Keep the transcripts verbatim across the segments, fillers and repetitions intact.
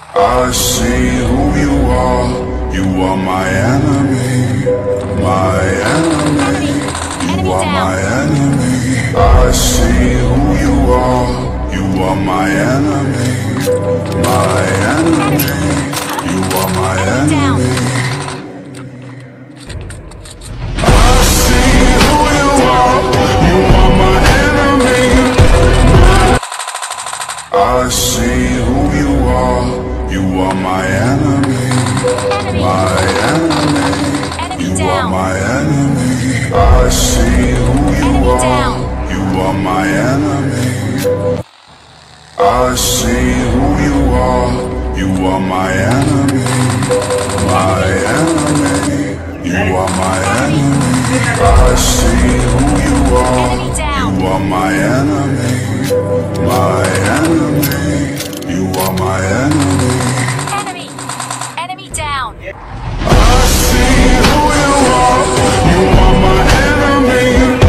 I see who you are. You are my enemy, my enemy. You are my enemy. I see who you are. You are my enemy, my enemy. You are my enemy. I see who you are. You are my enemy. I see who you are. You are my enemy, my enemy. You are my enemy. I see who you are. You are my enemy. I see who you are. You are my enemy, my enemy. You are my enemy. I see who you are. You are my enemy, my enemy. You are my enemy. Enemy! Enemy down! I see who you are. You are my enemy.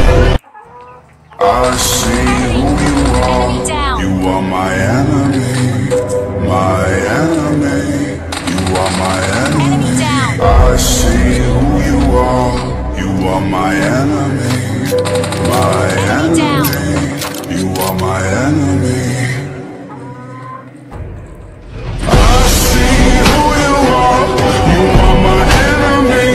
I see who you are. You are my enemy, my enemy. You are my enemy. I see who you are. You are my enemy, my enemy. You are my enemy. I see who you are. You are my enemy.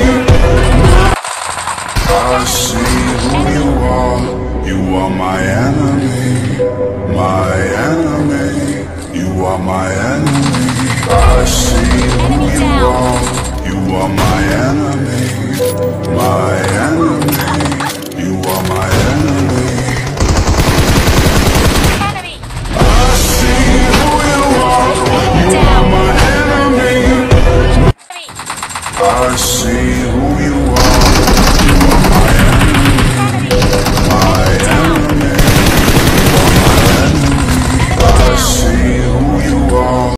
I see who you are. You are my enemy, my enemy. You are my enemy. I see who you are. You are my enemy, my enemy. You are my enemy. Enemy! I see who you are. You are my enemy. Enemy! I see who you are.